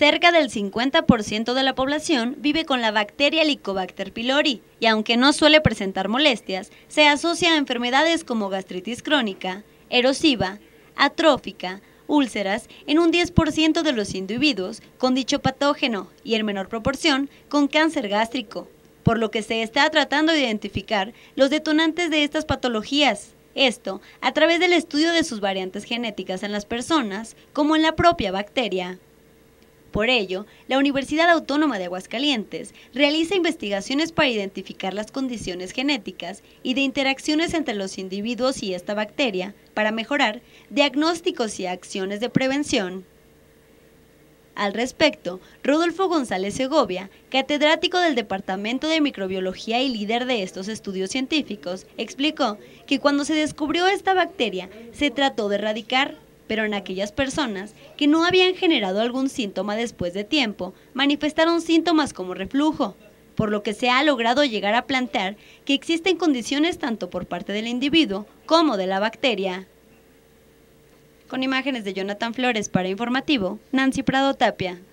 Cerca del 50% de la población vive con la bacteria Helicobacter pylori y aunque no suele presentar molestias, se asocia a enfermedades como gastritis crónica, erosiva, atrófica, úlceras en un 10% de los individuos con dicho patógeno y en menor proporción con cáncer gástrico, por lo que se está tratando de identificar los detonantes de estas patologías. Esto a través del estudio de sus variantes genéticas en las personas, como en la propia bacteria. Por ello, la Universidad Autónoma de Aguascalientes realiza investigaciones para identificar las condiciones genéticas y de interacciones entre los individuos y esta bacteria para mejorar diagnósticos y acciones de prevención. Al respecto, Rodolfo González Segovia, catedrático del Departamento de Microbiología y líder de estos estudios científicos, explicó que cuando se descubrió esta bacteria se trató de erradicar, pero en aquellas personas que no habían generado algún síntoma después de tiempo, manifestaron síntomas como reflujo, por lo que se ha logrado llegar a plantear que existen condiciones tanto por parte del individuo como de la bacteria. Con imágenes de Jonathan Flores para Informativo, Nancy Prado Tapia.